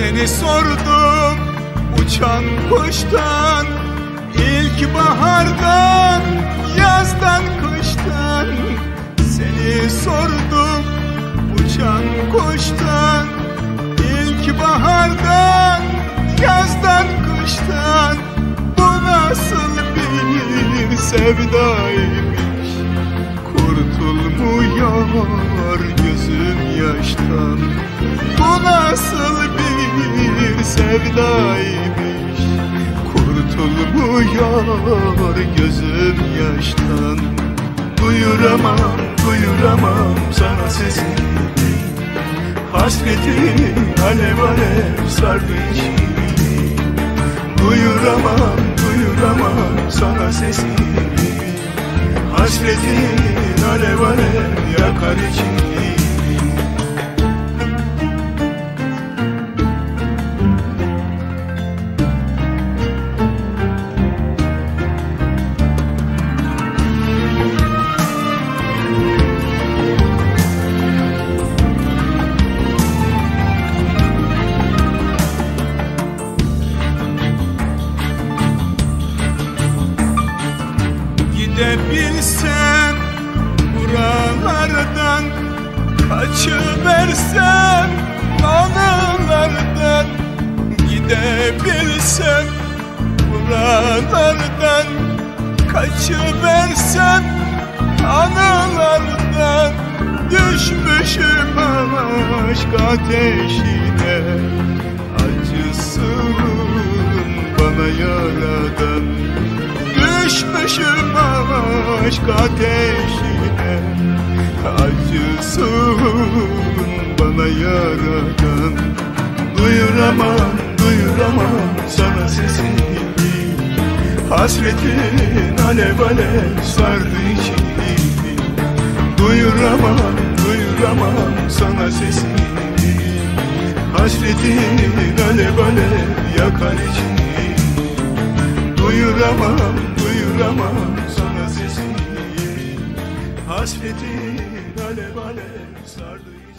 Seni sordum uçan kuştan, ilkbahardan, yazdan, kıştan. Seni sordum uçan kuştan, ilkbahardan, yazdan, kıştan. Bu nasıl bir sevdaymış, kurtulmuyor gözüm yaştan. Bu nasıl bir sevdaymış, kurtulmuyor gözüm yaştan. Duyuramam, duyuramam sana sesini, hasretin alev alev sardı içimi. Duyuramam, duyuramam sana sesini, hasretin alev alev yakar içimi. Gidebilsem buralardan, kaçıversem anılardan. Gidebilsem buralardan, kaçıversem anılardan. Düşmüşüm aşk ateşine, acısın bana yaradan. Düşmüşüm aşk ateşine, acısın bana yaradan. Duyuramam, duyuramam sana sesini, hasretin alev alev sardı içimi. Duyuramam, duyuramam sana sesini, hasretin alev alev yakar içimi. Duyuramam, duyuramam sana sesini, hasretin alev alev sardı içimi.